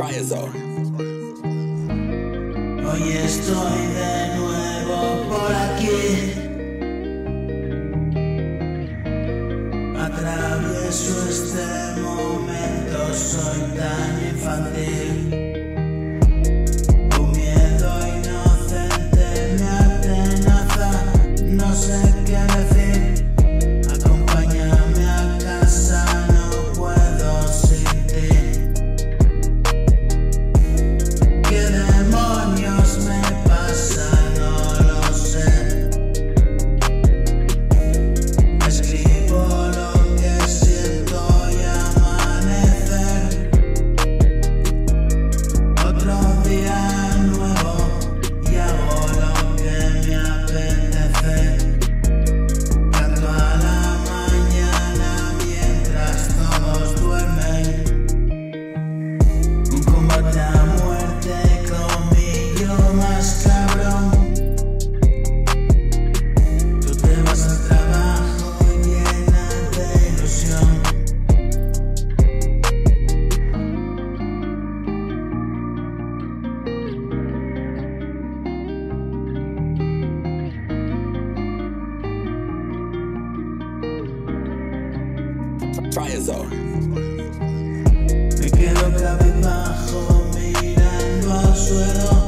Triazo. Hoy estoy de nuevo por aquí. Atravieso este momento, soy tan infantil. Un miedo inocente me atenaza, no sé qué decir. Acompáñame a casa, no puedo sin ti. ¿Qué demonios me pasa? No lo sé. Escribo lo que siento y amanecer. Otro día nuevo y hago lo que me apetece. Canto a la mañana mientras todos duermen. Un combate a muerte con mi yo más cabrón. Tú te vas al trabajo llena de ilusión. Triazo. Me quedo cabizbajo mirando al suelo.